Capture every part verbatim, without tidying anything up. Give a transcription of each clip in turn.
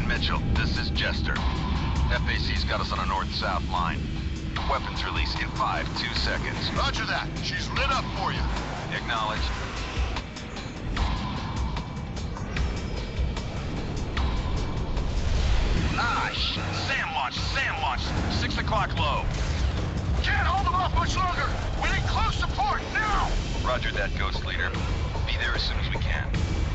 Mitchell, this is Jester. F A C's got us on a north-south line. Weapons release in five, two seconds. Roger that. She's lit up for you. Acknowledged. Ah, shit. Sam launch, Sam launch. Six o'clock low. Can't hold them off much longer. We need close support now. Roger that, Ghost Leader. Be there as soon as we can.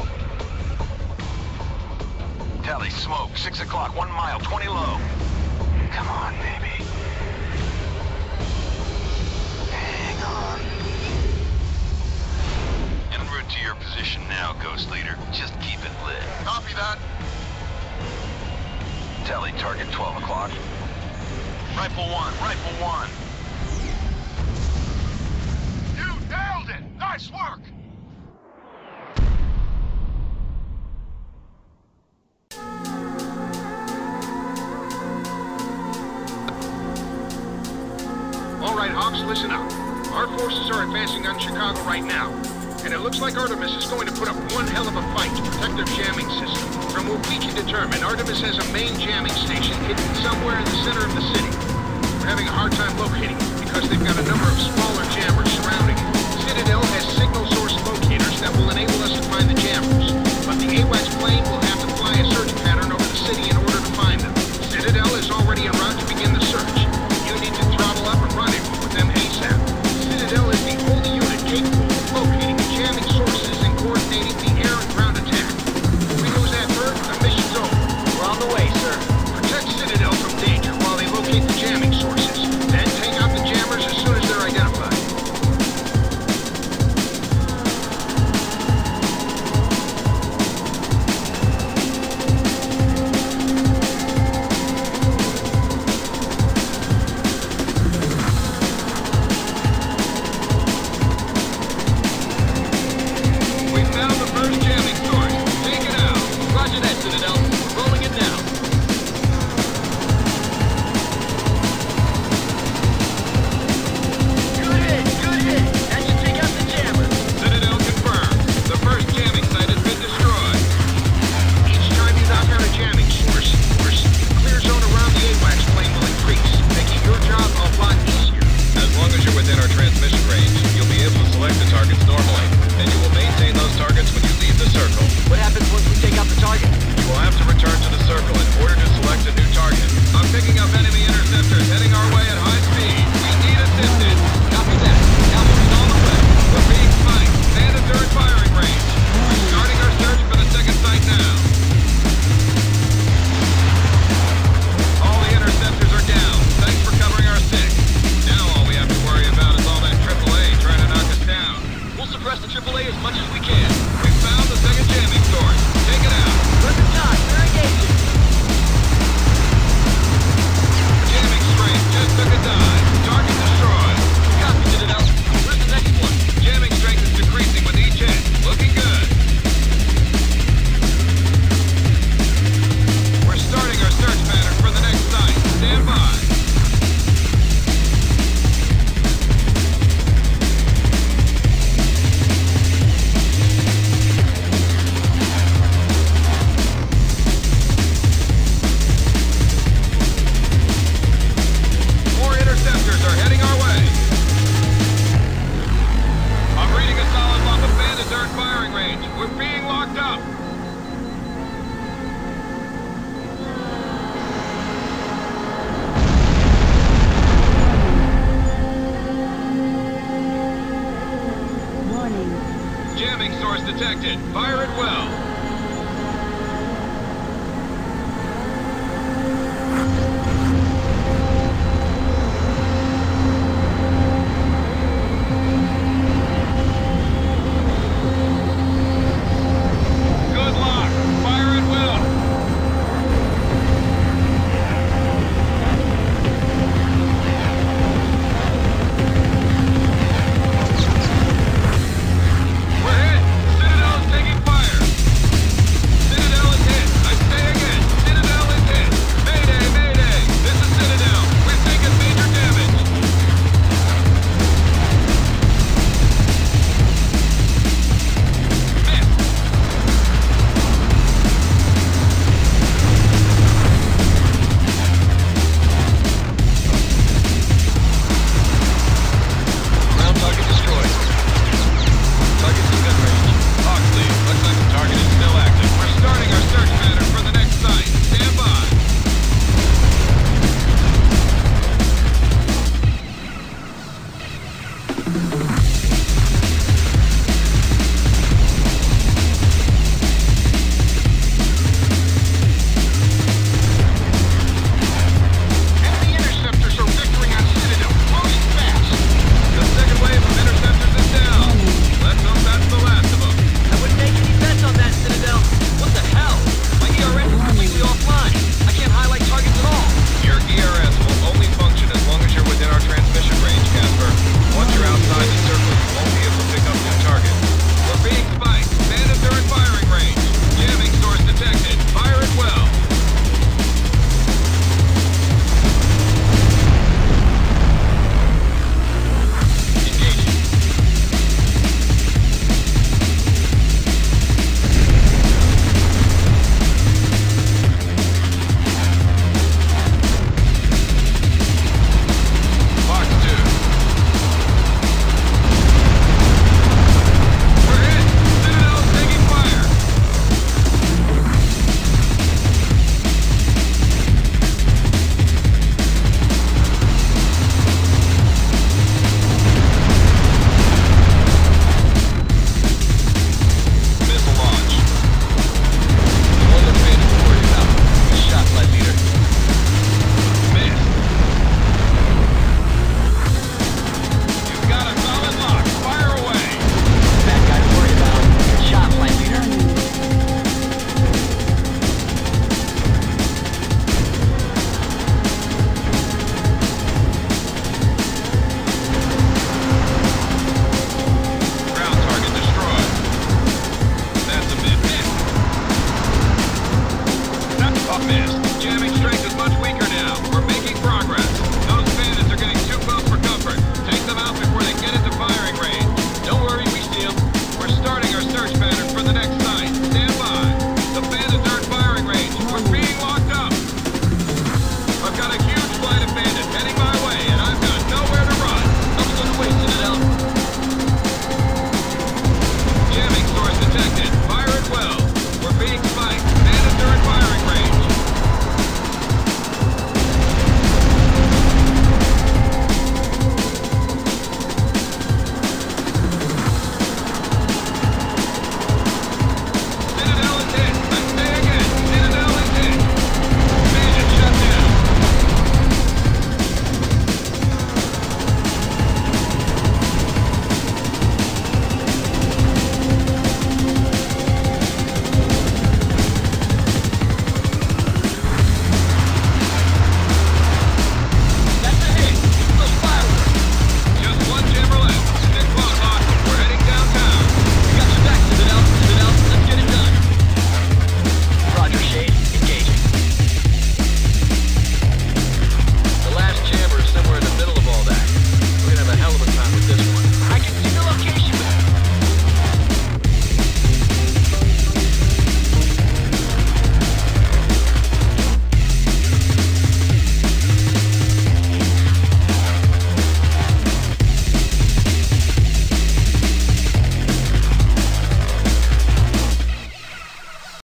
Tally, smoke. Six o'clock, one mile, twenty low. Come on, baby. Hang on. En route to your position now, Ghost Leader. Just keep it lit. Copy that. Tally, target twelve o'clock. Rifle one, rifle one. You nailed it. Nice work. All right, Hawks, listen up. Our forces are advancing on Chicago right now, and it looks like Artemis is going to put up one hell of a fight to protect their jamming system. From what we can determine, Artemis has a main jamming station hidden somewhere in the center of the city. We're having a hard time locating it because they've got a number of smaller jammers surrounding it. Citadel has signal source locators that will enable us to find the jammers, but the AWACS plane will have to fly a search pattern over the city in order to find them. Citadel is already en route to begin the search. You need to throttle up and rendezvous with them ASAP. Citadel is the only unit capable of locating the jamming sources and coordinating the air and ground attack. If we lose that bird, the mission's over. We're on the way, sir. Protect Citadel from danger while they locate the jamming sources. Then take out the jammers as soon as they're identified. We found the first jamming source. Take it out. Roger that, Citadel. We're rolling it down. Good hit, good hit. That should take out the jammer. Citadel confirmed. The first jamming site has been destroyed. Each time you knock out a jamming source, your clear zone around the AWACS plane will increase, making your job a lot easier. As long as you're within our transmission range, you'll be able to select the targets normally, and you will maintain those targets when you leave the circle. What happens once we take out the target? You will have to return to the circle in order to select a new target. I'm picking up enemy interceptors heading our way at high speed. We need assistance. Copy that. Cavalry's on the way. We're being flanked. Bandits are at firing range. We're starting our search for the second site now. All the interceptors are down. Thanks for covering our six. Now all we have to worry about is all that triple A trying to knock us down. We'll suppress the triple A as much as we can. We found the second jamming source. Take it out. Run the shot. They're engaging. Jamming strength just took a dive. Target destroyed. Copy, Citadel. Where's the next one? Jamming strength is decreasing with each hit. Looking good. We're starting our search pattern for the next site. Stand by. More interceptors are heading our way. I'm reading a solid lump of bandits are at firing range. We're being locked up. Warning. Jamming source detected. Fire it well. Good luck. Fire it well. We're hit. Citadel is taking fire. Alpha.